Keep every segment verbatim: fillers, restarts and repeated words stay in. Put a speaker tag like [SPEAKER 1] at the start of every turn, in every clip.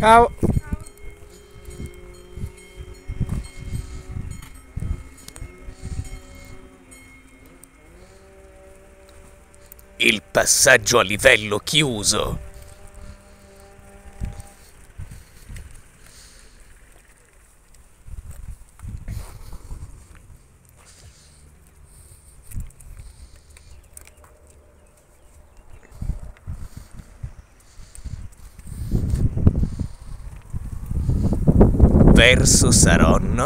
[SPEAKER 1] Ciao.
[SPEAKER 2] Il passaggio a livello chiuso. Verso Saronno.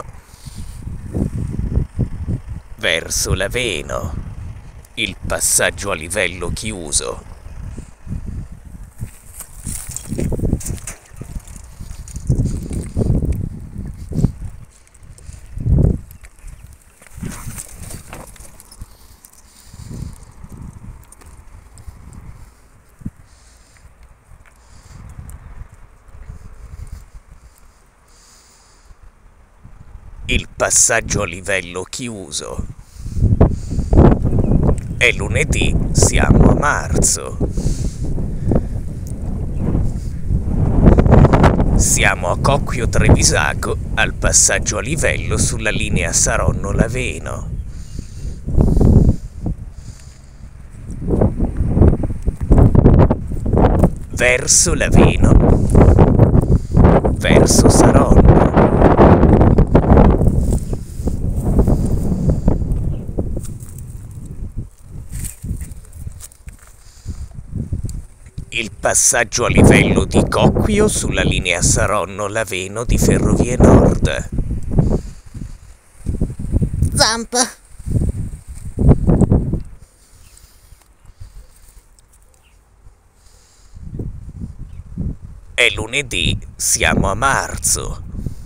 [SPEAKER 2] Verso Laveno. Il passaggio a livello chiuso. Il passaggio a livello chiuso. È lunedì, siamo a marzo. Siamo a Cocchio Trevisaco, al passaggio a livello sulla linea Saronno-Laveno. Verso Laveno. Verso Saronno. Il passaggio a livello di Cocchio sulla linea Saronno-Laveno di Ferrovie Nord.
[SPEAKER 3] Zampa.
[SPEAKER 2] È lunedì, siamo a marzo.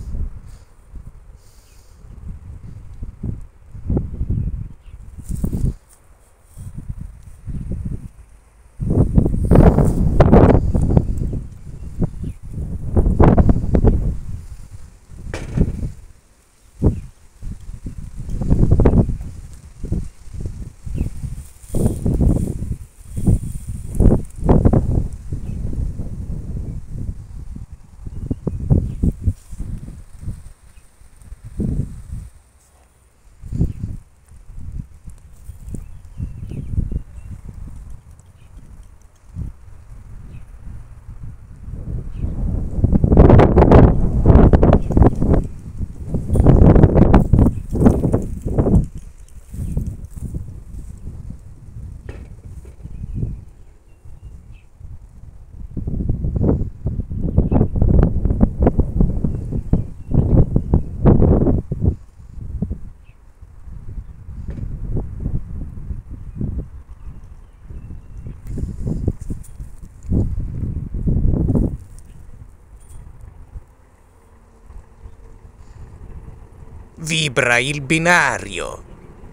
[SPEAKER 2] Vibra il binario.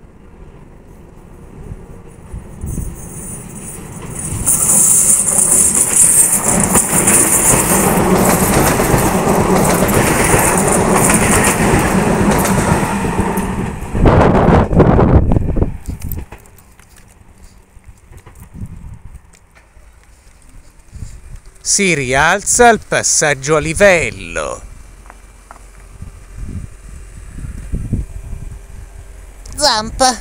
[SPEAKER 2] Si rialza al passaggio a livello.
[SPEAKER 3] Zampa.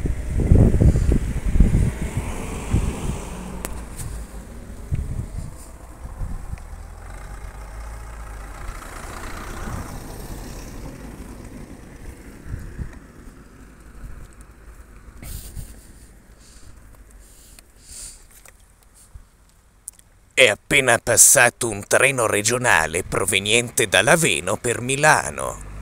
[SPEAKER 2] È appena passato un treno regionale proveniente da Laveno per Milano.